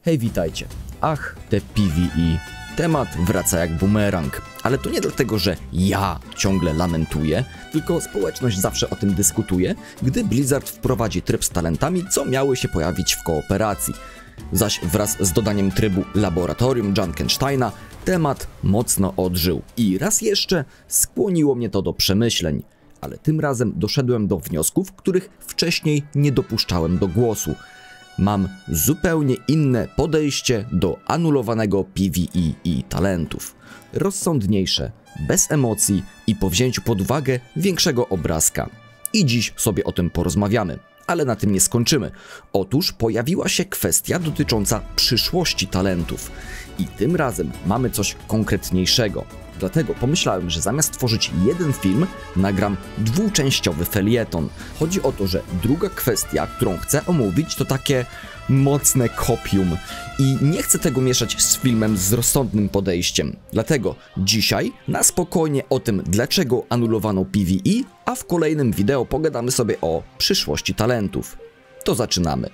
Hej, witajcie. Ach, te PvE. Temat wraca jak bumerang. Ale to nie dlatego, że ja ciągle lamentuję, tylko społeczność zawsze o tym dyskutuje, gdy Blizzard wprowadzi tryb z talentami, co miały się pojawić w kooperacji. Zaś wraz z dodaniem trybu Laboratorium Junkensteina temat mocno odżył. I raz jeszcze skłoniło mnie to do przemyśleń. Ale tym razem doszedłem do wniosków, których wcześniej nie dopuszczałem do głosu. Mam zupełnie inne podejście do anulowanego PvE i talentów. Rozsądniejsze, bez emocji i po wzięciu pod uwagę większego obrazka. I dziś sobie o tym porozmawiamy. Ale na tym nie skończymy. Otóż pojawiła się kwestia dotycząca przyszłości talentów. I tym razem mamy coś konkretniejszego. Dlatego pomyślałem, że zamiast tworzyć jeden film, nagram dwuczęściowy felieton. Chodzi o to, że druga kwestia, którą chcę omówić, to takie mocne kopium. I nie chcę tego mieszać z filmem z rozsądnym podejściem. Dlatego dzisiaj na spokojnie o tym, dlaczego anulowano PvE, a w kolejnym wideo pogadamy sobie o przyszłości talentów. To zaczynamy.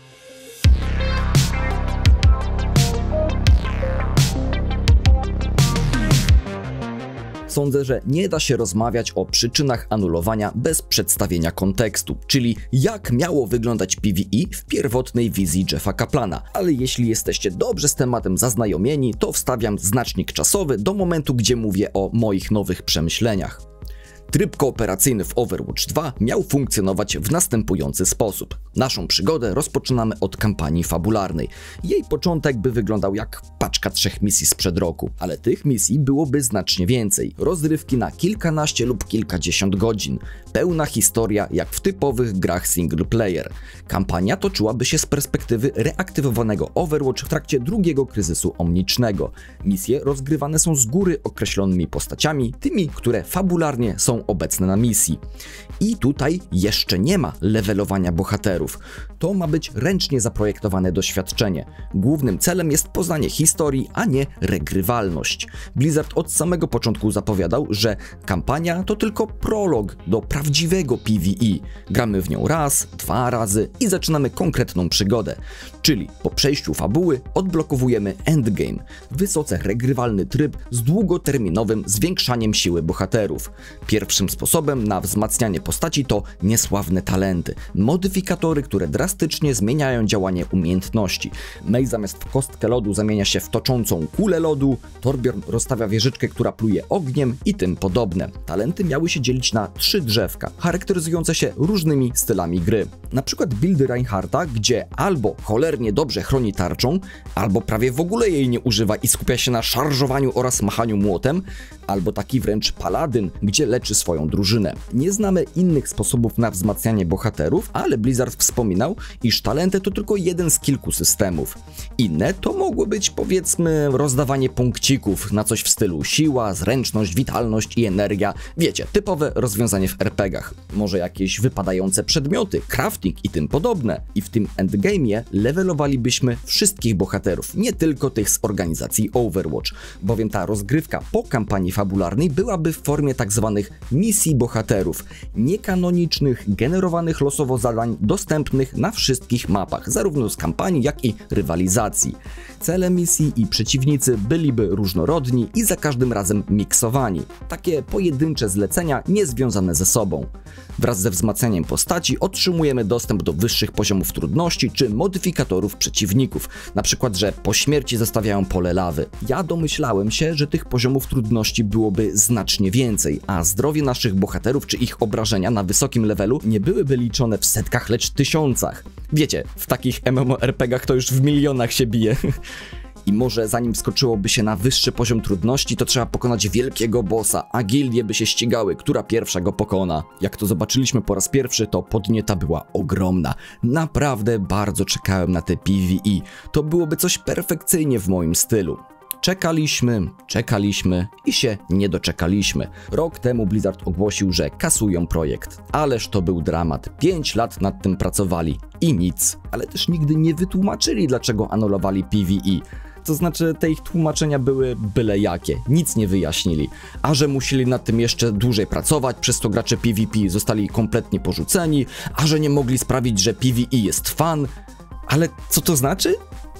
Sądzę, że nie da się rozmawiać o przyczynach anulowania bez przedstawienia kontekstu, czyli jak miało wyglądać PvE w pierwotnej wizji Jeffa Kaplana. Ale jeśli jesteście dobrze z tematem zaznajomieni, to wstawiam znacznik czasowy do momentu, gdzie mówię o moich nowych przemyśleniach. Tryb kooperacyjny w Overwatch 2 miał funkcjonować w następujący sposób. Naszą przygodę rozpoczynamy od kampanii fabularnej. Jej początek by wyglądał jak paczka 3 misji sprzed roku, ale tych misji byłoby znacznie więcej. Rozrywki na kilkanaście lub kilkadziesiąt godzin. Pełna historia jak w typowych grach single player. Kampania toczyłaby się z perspektywy reaktywowanego Overwatch w trakcie drugiego kryzysu omnicznego. Misje rozgrywane są z góry określonymi postaciami, tymi, które fabularnie są obecne na misji. I tutaj jeszcze nie ma levelowania bohaterów. To ma być ręcznie zaprojektowane doświadczenie. Głównym celem jest poznanie historii, a nie regrywalność. Blizzard od samego początku zapowiadał, że kampania to tylko prolog do prawdziwego PvE. Gramy w nią raz, 2 razy i zaczynamy konkretną przygodę. Czyli po przejściu fabuły odblokowujemy endgame. Wysoce regrywalny tryb z długoterminowym zwiększaniem siły bohaterów. Pierwszym sposobem na wzmacnianie postaci to niesławne talenty. Modyfikatory, które drastycznie zmieniają działanie umiejętności. Mei zamiast w kostkę lodu zamienia się w toczącą kulę lodu, Torbjorn rozstawia wieżyczkę, która pluje ogniem i tym podobne. Talenty miały się dzielić na 3 drzewka, charakteryzujące się różnymi stylami gry. Na przykład buildy Reinhardta, gdzie albo cholernie dobrze chroni tarczą, albo prawie w ogóle jej nie używa i skupia się na szarżowaniu oraz machaniu młotem, albo taki wręcz paladyn, gdzie leczy swoją drużynę. Nie znamy innych sposobów na wzmacnianie bohaterów, ale Blizzard wspominał, iż talenty to tylko jeden z kilku systemów. Inne to mogło być, powiedzmy, rozdawanie punkcików na coś w stylu siła, zręczność, witalność i energia. Wiecie, typowe rozwiązanie w RPGach. Może jakieś wypadające przedmioty, crafting i tym podobne. I w tym endgame'ie levelowalibyśmy wszystkich bohaterów, nie tylko tych z organizacji Overwatch, bowiem ta rozgrywka po kampanii fabularnej byłaby w formie tak zwanych misji bohaterów, niekanonicznych, generowanych losowo zadań dostępnych na wszystkich mapach, zarówno z kampanii, jak i rywalizacji. Cele misji i przeciwnicy byliby różnorodni i za każdym razem miksowani. Takie pojedyncze zlecenia niezwiązane ze sobą. Wraz ze wzmacnianiem postaci otrzymujemy dostęp do wyższych poziomów trudności czy modyfikatorów przeciwników, na przykład, że po śmierci zostawiają pole lawy. Ja domyślałem się, że tych poziomów trudności byłoby znacznie więcej, a zdrowie naszych bohaterów czy ich obrażenia na wysokim levelu nie byłyby liczone w setkach, lecz tysiącach. Wiecie, w takich MMORPGach to już w milionach się bije. I może zanim skoczyłoby się na wyższy poziom trudności, to trzeba pokonać wielkiego bossa, a gildie by się ścigały, która pierwsza go pokona. Jak to zobaczyliśmy po raz pierwszy, to podnieta była ogromna. Naprawdę bardzo czekałem na te PvE. To byłoby coś perfekcyjnie w moim stylu. Czekaliśmy i się nie doczekaliśmy. Rok temu Blizzard ogłosił, że kasują projekt. Ależ to był dramat. 5 lat nad tym pracowali i nic. Ale też nigdy nie wytłumaczyli, dlaczego anulowali PvE. To znaczy, te ich tłumaczenia były byle jakie, nic nie wyjaśnili. A że musieli nad tym jeszcze dłużej pracować, przez to gracze PvP zostali kompletnie porzuceni, a że nie mogli sprawić, że PvE jest fun. Ale co to znaczy?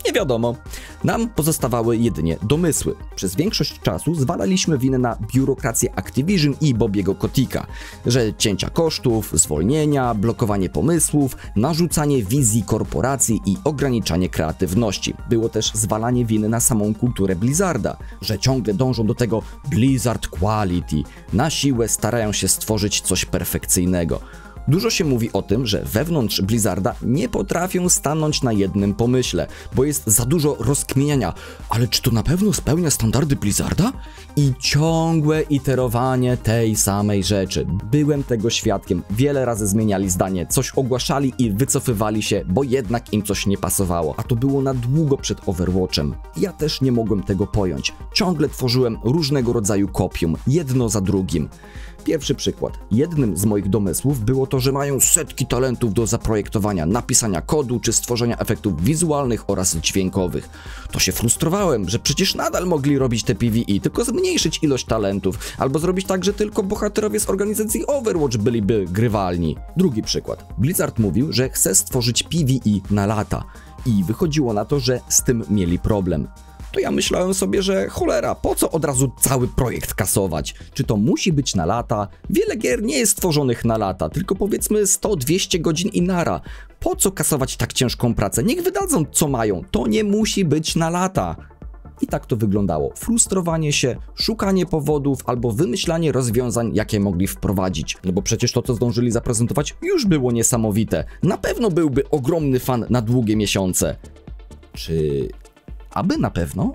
Nie wiadomo. Nam pozostawały jedynie domysły. Przez większość czasu zwalaliśmy winę na biurokrację Activision i Bobiego Koticka, że cięcia kosztów, zwolnienia, blokowanie pomysłów, narzucanie wizji korporacji i ograniczanie kreatywności. Było też zwalanie winy na samą kulturę Blizzarda, że ciągle dążą do tego Blizzard Quality, na siłę starają się stworzyć coś perfekcyjnego. Dużo się mówi o tym, że wewnątrz Blizzarda nie potrafią stanąć na jednym pomyśle, bo jest za dużo rozkminiania. Ale czy to na pewno spełnia standardy Blizzarda? I ciągłe iterowanie tej samej rzeczy. Byłem tego świadkiem. Wiele razy zmieniali zdanie, coś ogłaszali i wycofywali się, bo jednak im coś nie pasowało. A to było na długo przed Overwatchem. Ja też nie mogłem tego pojąć. Ciągle tworzyłem różnego rodzaju kopium, jedno za drugim. Pierwszy przykład. Jednym z moich domysłów było to, że mają setki talentów do zaprojektowania, napisania kodu czy stworzenia efektów wizualnych oraz dźwiękowych. To się frustrowałem, że przecież nadal mogli robić te PvE, tylko zmniejszyć ilość talentów, albo zrobić tak, że tylko bohaterowie z organizacji Overwatch byliby grywalni. Drugi przykład. Blizzard mówił, że chce stworzyć PvE na lata i wychodziło na to, że z tym mieli problem. To ja myślałem sobie, że cholera, po co od razu cały projekt kasować? Czy to musi być na lata? Wiele gier nie jest stworzonych na lata, tylko powiedzmy 100-200 godzin i nara. Po co kasować tak ciężką pracę? Niech wydadzą co mają, to nie musi być na lata. I tak to wyglądało. Frustrowanie się, szukanie powodów albo wymyślanie rozwiązań, jakie mogli wprowadzić. No bo przecież to, co zdążyli zaprezentować, już było niesamowite. Na pewno byłby ogromny fan na długie miesiące. Czy... aby na pewno?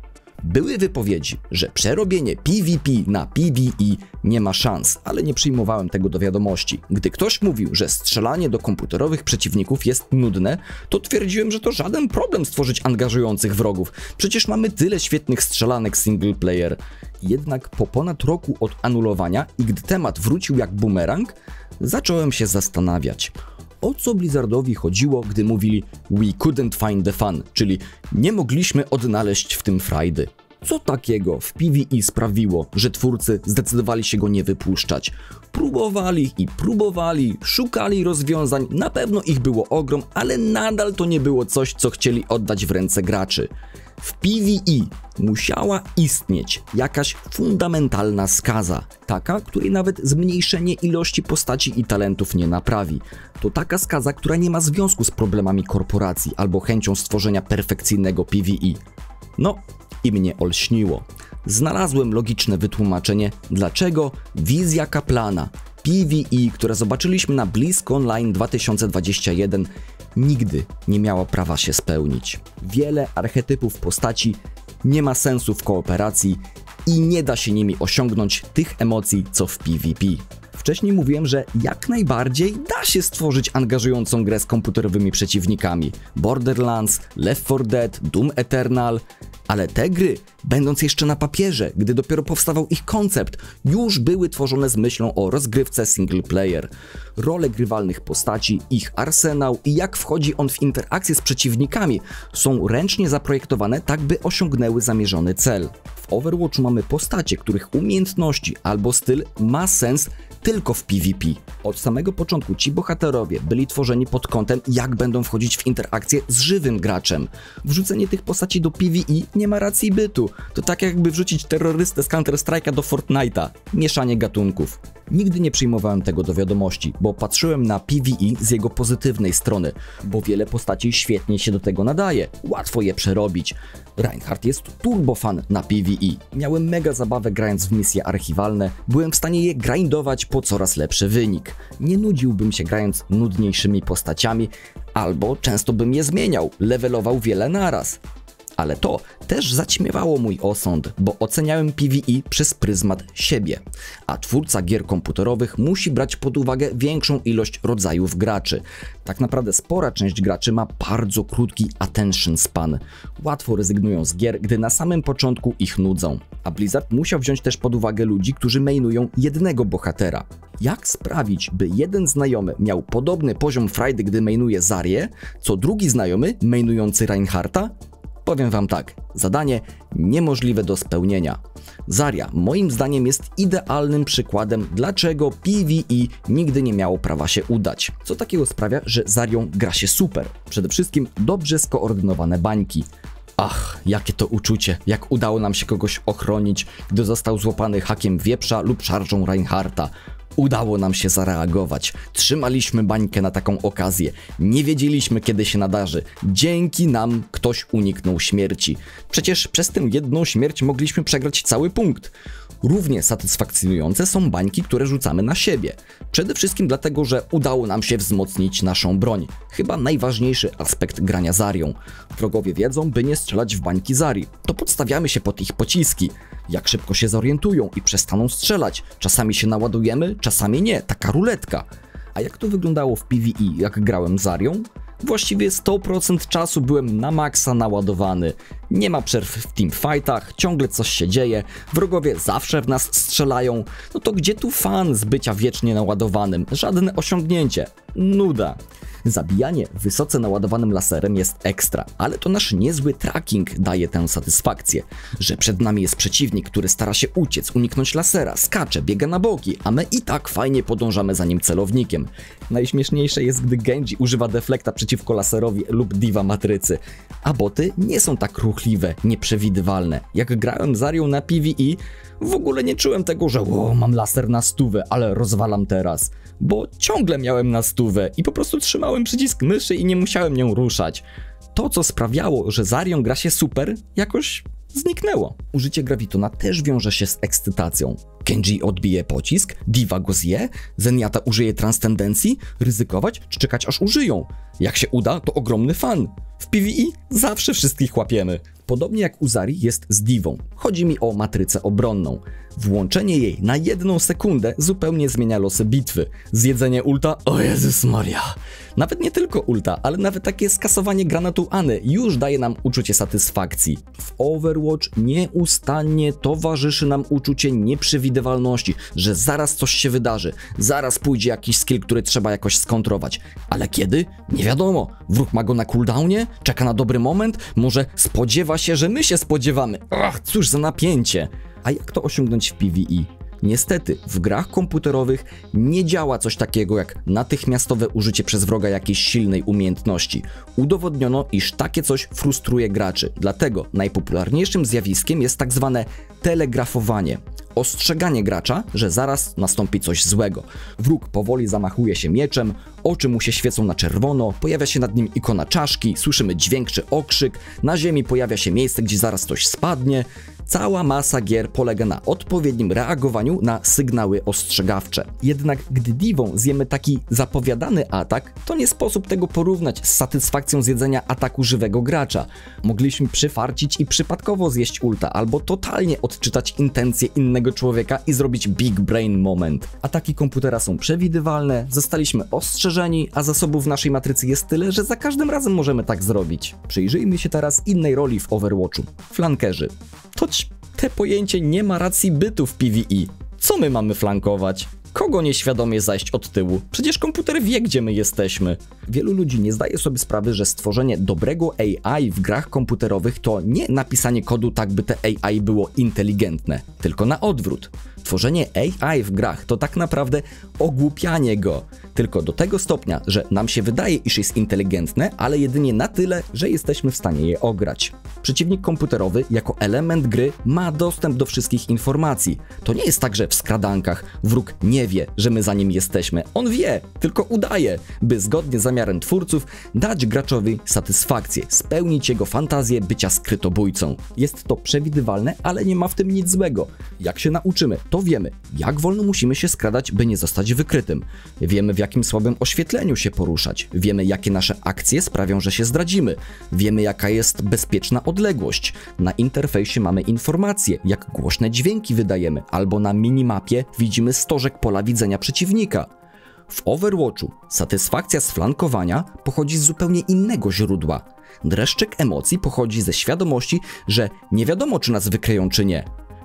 Były wypowiedzi, że przerobienie PvP na PvE nie ma szans, ale nie przyjmowałem tego do wiadomości. Gdy ktoś mówił, że strzelanie do komputerowych przeciwników jest nudne, to twierdziłem, że to żaden problem stworzyć angażujących wrogów. Przecież mamy tyle świetnych strzelanek single player. Jednak po ponad roku od anulowania i gdy temat wrócił jak bumerang, zacząłem się zastanawiać. O co Blizzardowi chodziło, gdy mówili "We couldn't find the fun", czyli nie mogliśmy odnaleźć w tym frajdy. Co takiego w PvE sprawiło, że twórcy zdecydowali się go nie wypuszczać? Próbowali i próbowali, szukali rozwiązań, na pewno ich było ogrom, ale nadal to nie było coś, co chcieli oddać w ręce graczy. W PvE musiała istnieć jakaś fundamentalna skaza, taka, której nawet zmniejszenie ilości postaci i talentów nie naprawi. To taka skaza, która nie ma związku z problemami korporacji albo chęcią stworzenia perfekcyjnego PvE. No i mnie olśniło. Znalazłem logiczne wytłumaczenie, dlaczego wizja Kaplana, PvE, które zobaczyliśmy na BlizzConline 2021, nigdy nie miała prawa się spełnić. Wiele archetypów postaci nie ma sensu w kooperacji i nie da się nimi osiągnąć tych emocji, co w PvP. Wcześniej mówiłem, że jak najbardziej da się stworzyć angażującą grę z komputerowymi przeciwnikami. Borderlands, Left 4 Dead, Doom Eternal, ale te gry, będąc jeszcze na papierze, gdy dopiero powstawał ich koncept, już były tworzone z myślą o rozgrywce single player. Role grywalnych postaci, ich arsenał i jak wchodzi on w interakcję z przeciwnikami są ręcznie zaprojektowane tak, by osiągnęły zamierzony cel. W Overwatchu mamy postacie, których umiejętności albo styl ma sens tylko w PvP. Od samego początku ci bohaterowie byli tworzeni pod kątem, jak będą wchodzić w interakcję z żywym graczem. Wrzucenie tych postaci do PvE nie ma racji bytu. To tak jakby wrzucić terrorystę z Counter-Strike'a do Fortnite'a. Mieszanie gatunków. Nigdy nie przyjmowałem tego do wiadomości, bo patrzyłem na PvE z jego pozytywnej strony, bo wiele postaci świetnie się do tego nadaje. Łatwo je przerobić. Reinhardt jest turbofan na PvE. Miałem mega zabawę grając w misje archiwalne, byłem w stanie je grindować po coraz lepszy wynik. Nie nudziłbym się grając nudniejszymi postaciami, albo często bym je zmieniał, levelował wiele naraz. Ale to też zaćmiewało mój osąd, bo oceniałem PvE przez pryzmat siebie, a twórca gier komputerowych musi brać pod uwagę większą ilość rodzajów graczy. Tak naprawdę spora część graczy ma bardzo krótki attention span. Łatwo rezygnują z gier, gdy na samym początku ich nudzą. A Blizzard musiał wziąć też pod uwagę ludzi, którzy mainują jednego bohatera. Jak sprawić, by jeden znajomy miał podobny poziom frajdy, gdy mainuje Zarię, co drugi znajomy mainujący Reinhardta? Powiem wam tak, zadanie niemożliwe do spełnienia. Zarya moim zdaniem jest idealnym przykładem, dlaczego PvE nigdy nie miało prawa się udać. Co takiego sprawia, że Zaryą gra się super? Przede wszystkim dobrze skoordynowane bańki. Ach, jakie to uczucie, jak udało nam się kogoś ochronić, gdy został złapany hakiem wieprza lub szarżą Reinhardta. Udało nam się zareagować. Trzymaliśmy bańkę na taką okazję. Nie wiedzieliśmy, kiedy się nadarzy. Dzięki nam ktoś uniknął śmierci. Przecież przez tę jedną śmierć mogliśmy przegrać cały punkt. Równie satysfakcjonujące są bańki, które rzucamy na siebie. Przede wszystkim dlatego, że udało nam się wzmocnić naszą broń. Chyba najważniejszy aspekt grania Zaryą. Wrogowie wiedzą, by nie strzelać w bańki Zaryi. To podstawiamy się pod ich pociski. Jak szybko się zorientują i przestaną strzelać. Czasami się naładujemy, czasami nie. Taka ruletka. A jak to wyglądało w PvE, jak grałem Zaryą? Właściwie 100% czasu byłem na maksa naładowany. Nie ma przerw w teamfightach, ciągle coś się dzieje, wrogowie zawsze w nas strzelają. No to gdzie tu fan z bycia wiecznie naładowanym? Żadne osiągnięcie. Nuda. Zabijanie wysoce naładowanym laserem jest ekstra, ale to nasz niezły tracking daje tę satysfakcję, że przed nami jest przeciwnik, który stara się uciec, uniknąć lasera, skacze, biega na boki, a my i tak fajnie podążamy za nim celownikiem. Najśmieszniejsze jest, gdy Genji używa deflekta przeciwko laserowi lub Diva matrycy, a boty nie są tak ruchliwe, nieprzewidywalne. Jak grałem Zaryą na PvE, w ogóle nie czułem tego, że mam laser na 100, ale rozwalam teraz, bo ciągle miałem na 100 i po prostu trzymałem przycisk myszy i nie musiałem nią ruszać. To, co sprawiało, że Zaryą gra się super, jakoś zniknęło. Użycie Gravitona też wiąże się z ekscytacją. Genji odbije pocisk, Diva go zje, Zenyatta użyje transcendencji, ryzykować czy czekać aż użyją. Jak się uda, to ogromny fan. W PvE zawsze wszystkich łapiemy. Podobnie jak u Zaryi jest z Divą. Chodzi mi o matrycę obronną. Włączenie jej na 1 sekundę zupełnie zmienia losy bitwy. Zjedzenie ulta, o Jezus Maria. Nawet nie tylko ulta, ale nawet takie skasowanie granatu Any już daje nam uczucie satysfakcji. W Overwatch nieustannie towarzyszy nam uczucie nieprzewidywalności, że zaraz coś się wydarzy, zaraz pójdzie jakiś skill, który trzeba jakoś skontrować. Ale kiedy? Nie wiadomo. Wróg ma go na cooldownie? Czeka na dobry moment? Może spodziewa się, że my się spodziewamy? Ach, cóż za napięcie. A jak to osiągnąć w PvE? Niestety, w grach komputerowych nie działa coś takiego jak natychmiastowe użycie przez wroga jakiejś silnej umiejętności. Udowodniono, iż takie coś frustruje graczy. Dlatego najpopularniejszym zjawiskiem jest tak zwane telegrafowanie. Ostrzeganie gracza, że zaraz nastąpi coś złego. Wróg powoli zamachuje się mieczem, oczy mu się świecą na czerwono, pojawia się nad nim ikona czaszki, słyszymy dźwięk czy okrzyk, na ziemi pojawia się miejsce, gdzie zaraz coś spadnie. Cała masa gier polega na odpowiednim reagowaniu na sygnały ostrzegawcze. Jednak gdy Divą zjemy taki zapowiadany atak, to nie sposób tego porównać z satysfakcją zjedzenia ataku żywego gracza. Mogliśmy przyfarcić i przypadkowo zjeść ulta, albo totalnie odczytać intencje innego człowieka i zrobić big brain moment. Ataki komputera są przewidywalne, zostaliśmy ostrzeżeni, a zasobów w naszej matrycy jest tyle, że za każdym razem możemy tak zrobić. Przyjrzyjmy się teraz innej roli w Overwatchu. Flankerzy. Te pojęcie nie ma racji bytu w PvE. Co my mamy flankować? Kogo nieświadomie zajść od tyłu? Przecież komputer wie, gdzie my jesteśmy. Wielu ludzi nie zdaje sobie sprawy, że stworzenie dobrego AI w grach komputerowych to nie napisanie kodu tak, by te AI było inteligentne, tylko na odwrót. Tworzenie AI w grach to tak naprawdę ogłupianie go. Tylko do tego stopnia, że nam się wydaje, iż jest inteligentne, ale jedynie na tyle, że jesteśmy w stanie je ograć. Przeciwnik komputerowy jako element gry ma dostęp do wszystkich informacji. To nie jest tak, że w skradankach wróg nie wie, że my za nim jesteśmy. On wie, tylko udaje, by zgodnie z zamiarem twórców dać graczowi satysfakcję, spełnić jego fantazję bycia skrytobójcą. Jest to przewidywalne, ale nie ma w tym nic złego. Jak się nauczymy, to wiemy, jak wolno musimy się skradać, by nie zostać wykrytym. Wiemy, w jakim słabym oświetleniu się poruszać. Wiemy, jakie nasze akcje sprawią, że się zdradzimy. Wiemy, jaka jest bezpieczna odległość. Na interfejsie mamy informacje, jak głośne dźwięki wydajemy, albo na minimapie widzimy stożek pola widzenia przeciwnika. W Overwatchu satysfakcja z flankowania pochodzi z zupełnie innego źródła. Dreszczyk emocji pochodzi ze świadomości, że nie wiadomo, czy nas wykryją, czy nie.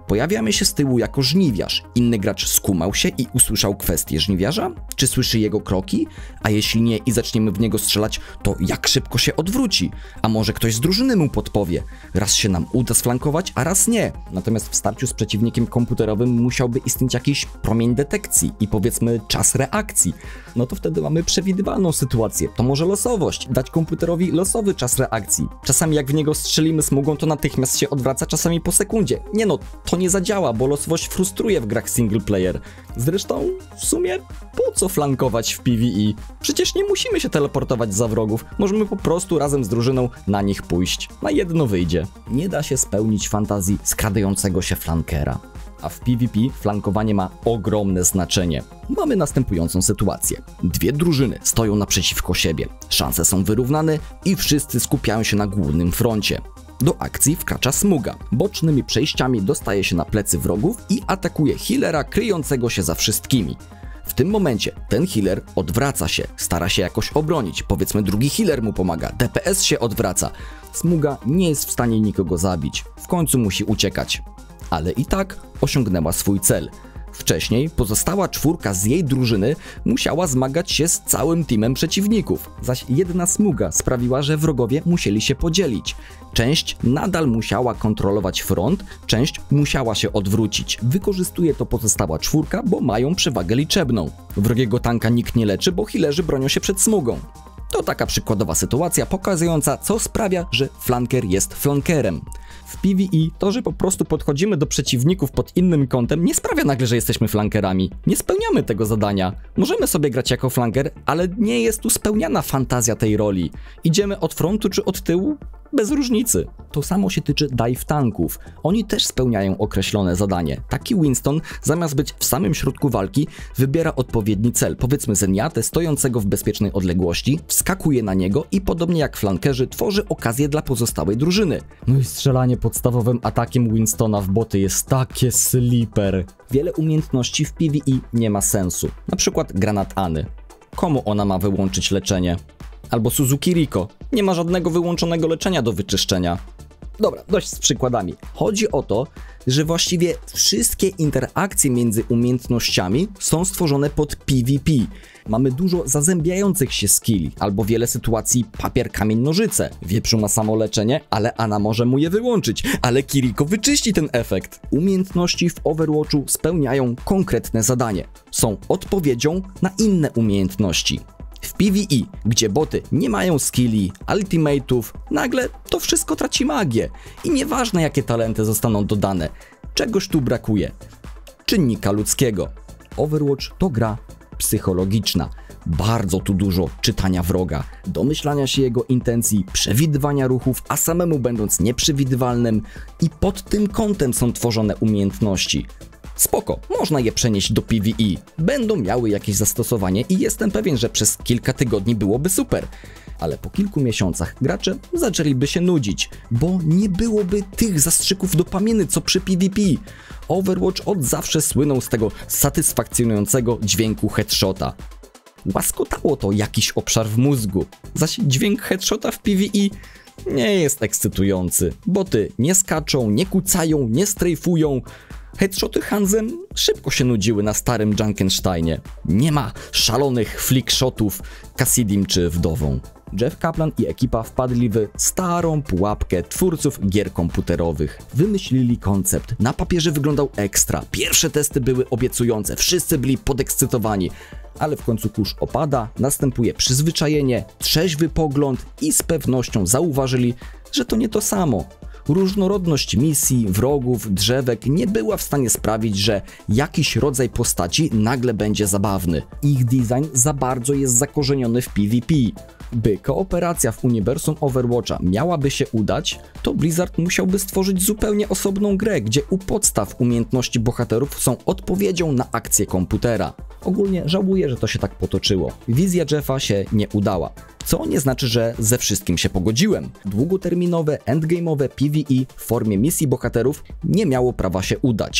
Pojawiamy się z tyłu jako żniwiarz. Inny gracz skumał się i usłyszał kwestię żniwiarza? Czy słyszy jego kroki? A jeśli nie i zaczniemy w niego strzelać, to jak szybko się odwróci? A może ktoś z drużyny mu podpowie? Raz się nam uda sflankować, a raz nie. Natomiast w starciu z przeciwnikiem komputerowym musiałby istnieć jakiś promień detekcji i powiedzmy czas reakcji. No to wtedy mamy przewidywalną sytuację. To może losowość. Dać komputerowi losowy czas reakcji. Czasami jak w niego strzelimy smugą, to natychmiast się odwraca, czasami po sekundzie. Nie no, to nie zadziała, bo losowość frustruje w grach single player. Zresztą w sumie po co flankować w PvE? Przecież nie musimy się teleportować za wrogów. Możemy po prostu razem z drużyną na nich pójść. Na jedno wyjdzie. Nie da się spełnić fantazji skradającego się flankera. A w PvP flankowanie ma ogromne znaczenie. Mamy następującą sytuację. Dwie drużyny stoją naprzeciwko siebie. Szanse są wyrównane i wszyscy skupiają się na głównym froncie. Do akcji wkracza Smuga. Bocznymi przejściami dostaje się na plecy wrogów i atakuje healera kryjącego się za wszystkimi. W tym momencie ten healer odwraca się, stara się jakoś obronić, powiedzmy drugi healer mu pomaga, DPS się odwraca. Smuga nie jest w stanie nikogo zabić, w końcu musi uciekać. Ale i tak osiągnęła swój cel. Wcześniej pozostała czwórka z jej drużyny musiała zmagać się z całym teamem przeciwników, zaś jedna Smuga sprawiła, że wrogowie musieli się podzielić. Część nadal musiała kontrolować front, część musiała się odwrócić. Wykorzystuje to pozostała czwórka, bo mają przewagę liczebną. Wrogiego tanka nikt nie leczy, bo healerzy bronią się przed Smugą. To taka przykładowa sytuacja pokazująca, co sprawia, że flanker jest flankerem. W PvE to, że po prostu podchodzimy do przeciwników pod innym kątem, nie sprawia nagle, że jesteśmy flankerami. Nie spełniamy tego zadania. Możemy sobie grać jako flanker, ale nie jest tu spełniana fantazja tej roli. Idziemy od frontu czy od tyłu? Bez różnicy. To samo się tyczy dive tanków. Oni też spełniają określone zadanie. Taki Winston, zamiast być w samym środku walki, wybiera odpowiedni cel, powiedzmy Zenyattę stojącego w bezpiecznej odległości, wskakuje na niego i podobnie jak flankerzy tworzy okazję dla pozostałej drużyny. No i strzelanie podstawowym atakiem Winstona w boty jest takie sleeper. Wiele umiejętności w PvE nie ma sensu. Na przykład granat Any. Komu ona ma wyłączyć leczenie? Albo Suzuki Riko. Nie ma żadnego wyłączonego leczenia do wyczyszczenia. Dobra, dość z przykładami. Chodzi o to, że właściwie wszystkie interakcje między umiejętnościami są stworzone pod PvP. Mamy dużo zazębiających się skilli, albo wiele sytuacji papier, kamień, nożyce. Wieprzu ma samo leczenie, ale Ana może mu je wyłączyć, ale Kiriko wyczyści ten efekt. Umiejętności w Overwatchu spełniają konkretne zadanie. Są odpowiedzią na inne umiejętności. W PvE, gdzie boty nie mają skilli, ultimate'ów, nagle to wszystko traci magię. I nieważne jakie talenty zostaną dodane, czegoś tu brakuje. Czynnika ludzkiego. Overwatch to gra psychologiczna. Bardzo tu dużo czytania wroga, domyślania się jego intencji, przewidywania ruchów, a samemu będąc nieprzewidywalnym i pod tym kątem są tworzone umiejętności. Spoko, można je przenieść do PvE, będą miały jakieś zastosowanie i jestem pewien, że przez kilka tygodni byłoby super. Ale po kilku miesiącach gracze zaczęliby się nudzić, bo nie byłoby tych zastrzyków dopaminy co przy PvP. Overwatch od zawsze słynął z tego satysfakcjonującego dźwięku headshota. Łaskotało to jakiś obszar w mózgu, zaś dźwięk headshota w PvE nie jest ekscytujący. Boty nie skaczą, nie kucają, nie strajfują. Headshoty Hanzem szybko się nudziły na starym Junkensteinie. Nie ma szalonych flickshotów Cassidim czy Wdową. Jeff Kaplan i ekipa wpadli w starą pułapkę twórców gier komputerowych. Wymyślili koncept, na papierze wyglądał ekstra, pierwsze testy były obiecujące, wszyscy byli podekscytowani. Ale w końcu kurz opada, następuje przyzwyczajenie, trzeźwy pogląd i z pewnością zauważyli, że to nie to samo. Różnorodność misji, wrogów, drzewek nie była w stanie sprawić, że jakiś rodzaj postaci nagle będzie zabawny. Ich design za bardzo jest zakorzeniony w PvP. By kooperacja w uniwersum Overwatcha miałaby się udać, to Blizzard musiałby stworzyć zupełnie osobną grę, gdzie u podstaw umiejętności bohaterów są odpowiedzią na akcję komputera. Ogólnie żałuję, że to się tak potoczyło. Wizja Jeffa się nie udała. Co nie znaczy, że ze wszystkim się pogodziłem. Długoterminowe, endgame'owe PvE w formie misji bohaterów nie miało prawa się udać.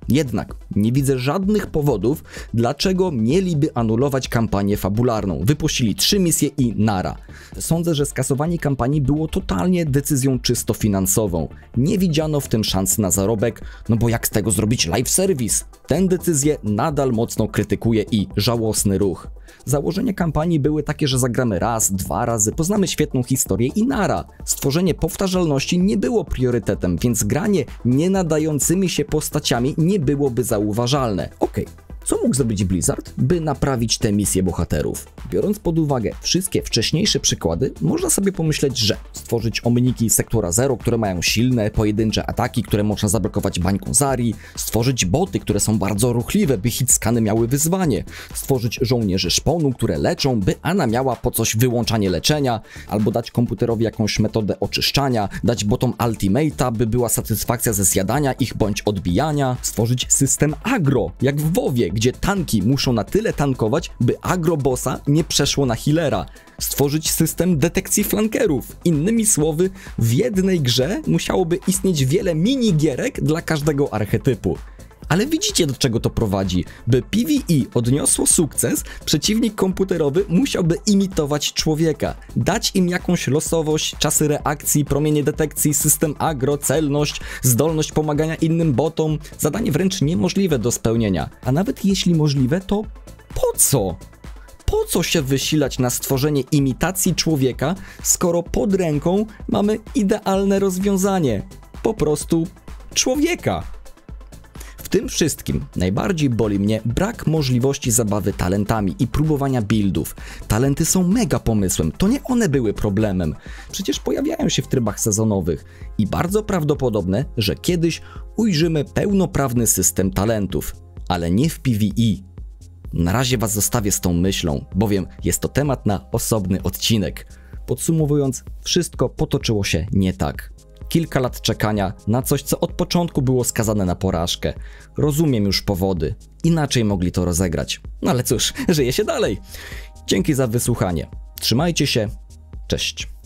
Jednak nie widzę żadnych powodów, dlaczego mieliby anulować kampanię fabularną. Wypuścili 3 misje i nara. Sądzę, że skasowanie kampanii było totalnie decyzją czysto finansową. Nie widziano w tym szans na zarobek, no bo jak z tego zrobić live service? Tę decyzję nadal mocno krytykuję i żałosny ruch. Założenia kampanii były takie, że zagramy raz, 2 razy, poznamy świetną historię i nara. Stworzenie powtarzalności nie było priorytetem, więc granie nie nadającymi się postaciami nie byłoby zauważalne. Okej. Co mógł zrobić Blizzard, by naprawić tę misję bohaterów? Biorąc pod uwagę wszystkie wcześniejsze przykłady, można sobie pomyśleć, że stworzyć omniki Sektora Zero, które mają silne, pojedyncze ataki, które można zablokować bańką Zari, stworzyć boty, które są bardzo ruchliwe, by hitskany miały wyzwanie, stworzyć żołnierzy szponu, które leczą, by Ana miała po coś wyłączanie leczenia, albo dać komputerowi jakąś metodę oczyszczania, dać botom ultimate'a, by była satysfakcja ze zjadania ich bądź odbijania, stworzyć system agro, jak w WoWie, gdzie tanki muszą na tyle tankować, by agro bossa nie przeszło na healera. Stworzyć system detekcji flankerów. Innymi słowy, w jednej grze musiałoby istnieć wiele minigierek dla każdego archetypu. Ale widzicie, do czego to prowadzi. By PvE odniosło sukces, przeciwnik komputerowy musiałby imitować człowieka. Dać im jakąś losowość, czasy reakcji, promienie detekcji, system agro, celność, zdolność pomagania innym botom. Zadanie wręcz niemożliwe do spełnienia. A nawet jeśli możliwe, to po co? Po co się wysilać na stworzenie imitacji człowieka, skoro pod ręką mamy idealne rozwiązanie? Po prostu człowieka. W tym wszystkim najbardziej boli mnie brak możliwości zabawy talentami i próbowania buildów. Talenty są mega pomysłem, to nie one były problemem. Przecież pojawiają się w trybach sezonowych i bardzo prawdopodobne, że kiedyś ujrzymy pełnoprawny system talentów, ale nie w PvE. Na razie was zostawię z tą myślą, bowiem jest to temat na osobny odcinek. Podsumowując, wszystko potoczyło się nie tak. Kilka lat czekania na coś, co od początku było skazane na porażkę. Rozumiem już powody. Inaczej mogli to rozegrać. No ale cóż, żyje się dalej. Dzięki za wysłuchanie. Trzymajcie się. Cześć.